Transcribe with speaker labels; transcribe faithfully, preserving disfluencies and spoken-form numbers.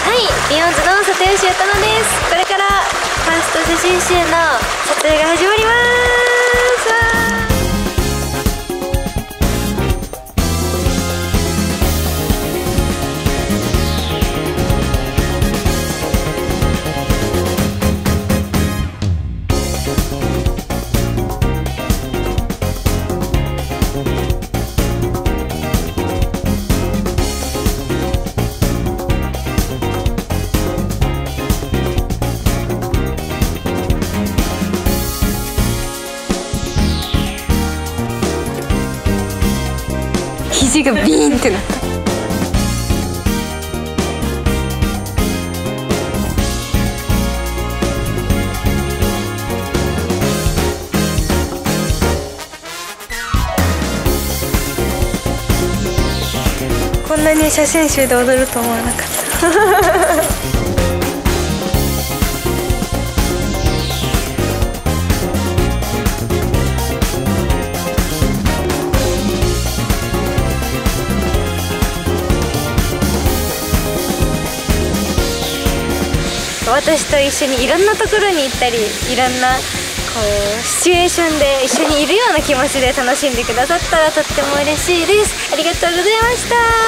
Speaker 1: はい、ビヨンズの里吉ゆたのです。これからファースト写真集の撮影が始まります。肘がビーンってなった。こんなに写真集で踊ると思わなかった。私と一緒にいろんなところに行ったり、いろんなこうシチュエーションで一緒にいるような気持ちで楽しんでくださったらとっても嬉しいです。ありがとうございました。